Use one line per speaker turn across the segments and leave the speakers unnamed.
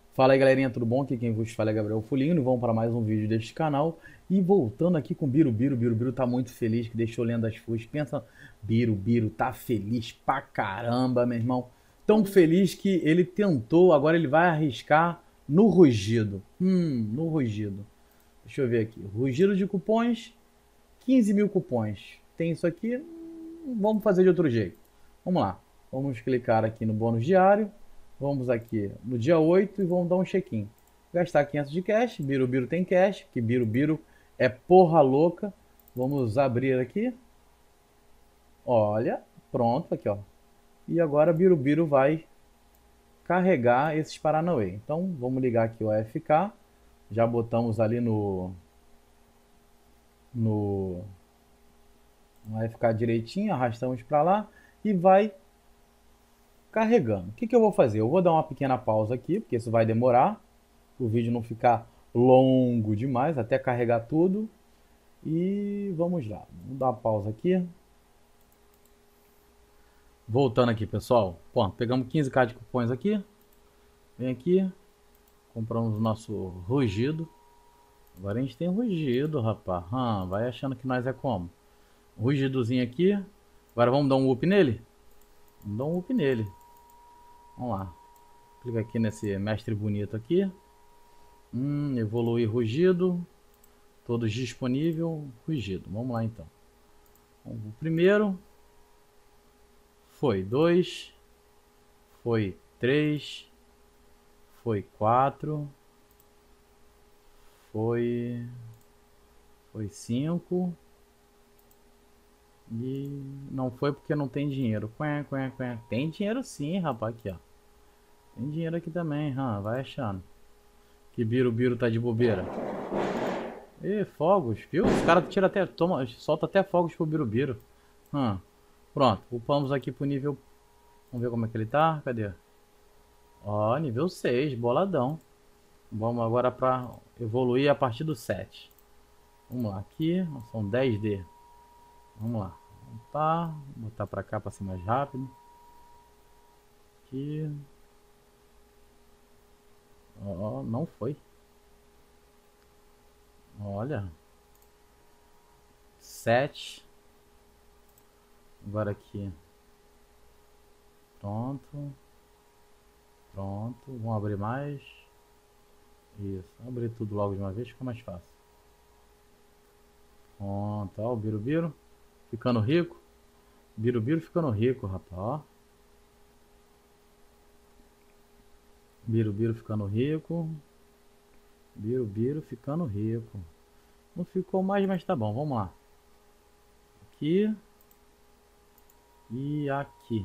Fala aí galerinha, tudo bom? Aqui quem vos fala é Gabriel Fulino. Vamos para mais um vídeo deste canal. E voltando aqui com o Birubiru. Birubiru tá muito feliz que deixou Lendas Fuas. Pensa, Birubiru tá feliz pra caramba, meu irmão. Tão feliz que ele tentou, agora ele vai arriscar no rugido. No rugido. Deixa eu ver aqui. Rugido de cupons, 15 mil cupons. Tem isso aqui? Vamos fazer de outro jeito. Vamos lá. Vamos clicar aqui no bônus diário. Vamos aqui no dia 8 e vamos dar um check-in. Gastar 500 de cash. Birubiru tem cash, que Birubiru é porra louca. Vamos abrir aqui. Olha, pronto, aqui ó. E agora Birubiru vai carregar esses Paranauê. Então vamos ligar aqui o AFK. Já botamos ali no, no AFK direitinho, arrastamos para lá e vai carregando. O que eu vou fazer? Eu vou dar uma pequena pausa aqui, porque isso vai demorar, o vídeo não ficar longo demais, até carregar tudo. E vamos lá, vamos dar uma pausa aqui. Voltando aqui, pessoal. Pô, pegamos 15k de cupons aqui. Vem aqui, compramos o nosso rugido. Agora a gente tem rugido, rapaz. Vai achando que nós é como? Rugidozinho aqui. Agora vamos dar um up nele? Vamos dar um up nele. Vamos lá. Clica aqui nesse mestre bonito aqui. Evoluir rugido. Todos disponível. Rugido. Vamos lá então. O primeiro. Foi 2. Foi 3. Foi 4. Foi 5. E não foi porque não tem dinheiro. Tem dinheiro sim, rapaz. Aqui ó. Tem dinheiro aqui também. Vai achando. Que Birubiru tá de bobeira. E fogos, viu? Os caras tira até, solta até fogos pro Birubiru. Pronto, upamos aqui pro nível. Vamos ver como é que ele tá. Cadê? Ó, nível 6, boladão. Vamos agora para evoluir a partir do 7. Vamos lá, aqui são 10D. Vamos lá. Vou botar pra cá pra ser mais rápido. Aqui. Ó, não foi. Olha. 7. Agora aqui. Pronto. Pronto. Vamos abrir mais. Isso. Abrir tudo logo de uma vez, fica mais fácil. Pronto. Ó, o Birubiru ficando rico. Birubiru ficando rico, rapaz. Ó. Birubiru ficando rico. Birubiru ficando rico. Não ficou mais, mas tá bom. Vamos lá. Aqui. E aqui.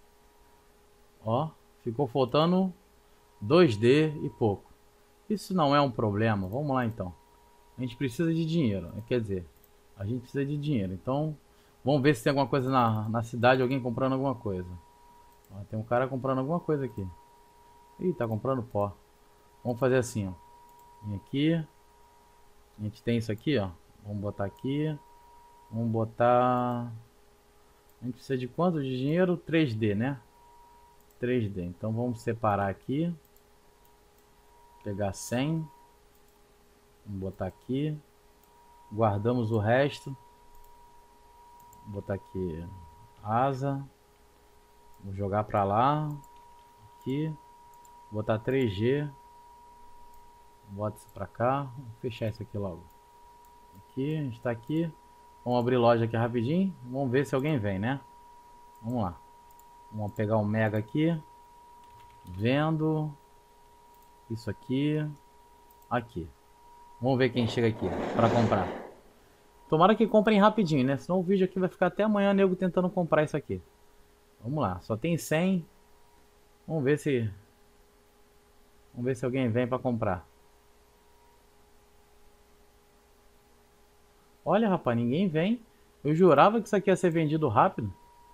Ó. Ficou faltando 2D e pouco. Isso não é um problema. Vamos lá então. A gente precisa de dinheiro. Quer dizer, a gente precisa de dinheiro. Então, vamos ver se tem alguma coisa na cidade. Alguém comprando alguma coisa. Ó, tem um cara comprando alguma coisa aqui. Ih, tá comprando pó. Vamos fazer assim, ó. Vem aqui. A gente tem isso aqui, ó. Vamos botar aqui. Vamos botar... A gente precisa de quanto de dinheiro? 3D, né? 3D. Então vamos separar aqui. Pegar 100. Vamos botar aqui. Guardamos o resto. Vou botar aqui asa. Vou jogar pra lá. Aqui. Vou botar 3G. Bota isso pra cá. Vou fechar isso aqui logo. Aqui, a gente tá aqui. Vamos abrir loja aqui rapidinho. Vamos ver se alguém vem, né? Vamos lá. Vamos pegar o Mega aqui. Vendo. Isso aqui. Aqui. Vamos ver quem chega aqui pra comprar. Tomara que comprem rapidinho, né? Senão o vídeo aqui vai ficar até amanhã, nego tentando comprar isso aqui. Vamos lá. Só tem 100. Vamos ver se... Vamos ver se alguém vem pra comprar. Olha, rapaz, ninguém vem. Eu jurava que isso aqui ia ser vendido rápido.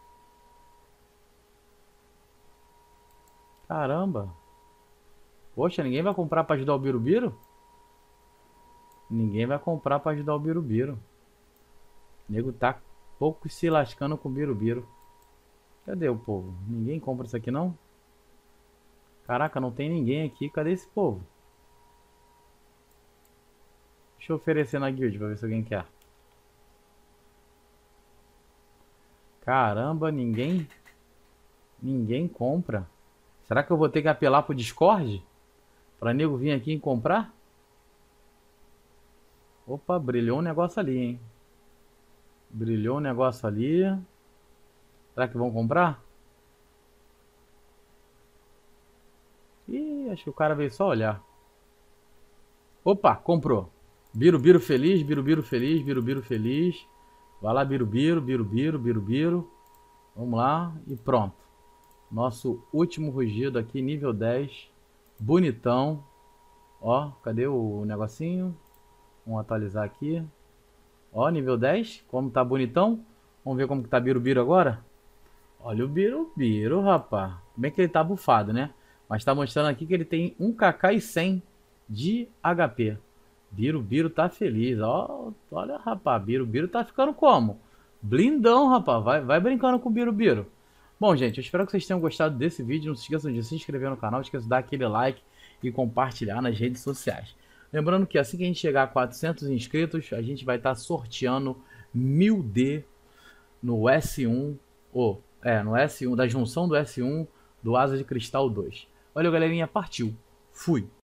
Caramba. Poxa, ninguém vai comprar pra ajudar o Birubiru? Ninguém vai comprar pra ajudar o Birubiru. O nego tá pouco se lascando com o Birubiru. Cadê o povo? Ninguém compra isso aqui não? Caraca, não tem ninguém aqui. Cadê esse povo? Deixa eu oferecer na guild pra ver se alguém quer. Caramba, ninguém compra. Será que eu vou ter que apelar pro Discord? Pra nego vir aqui e comprar? Opa, brilhou um negócio ali, hein? Brilhou um negócio ali. Será que vão comprar? Ih, acho que o cara veio só olhar. Opa, comprou. Birubiru feliz, birubiru feliz, birubiru feliz. Vai lá, birubiru, birubiru, birubiru. Vamos lá e pronto. Nosso último rugido aqui, nível 10. Bonitão. Ó, cadê o negocinho? Vamos atualizar aqui. Ó, nível 10. Como tá bonitão. Vamos ver como que tá Birubiru agora. Olha o Birubiru, rapaz. Bem que ele tá bufado, né? Mas tá mostrando aqui que ele tem 1kk e 100 de HP. Birubiru tá feliz. Ó, olha, rapaz. Birubiru tá ficando como? Blindão, rapaz. Vai brincando com o Birubiru. Bom, gente, eu espero que vocês tenham gostado desse vídeo. Não se esqueçam de se inscrever no canal. Não esqueçam de dar aquele like e compartilhar nas redes sociais. Lembrando que assim que a gente chegar a 400 inscritos, a gente vai estar sorteando 1000D no S1, no S1, da junção do S1 do Asa de Cristal 2. Valeu, galerinha, partiu. Fui.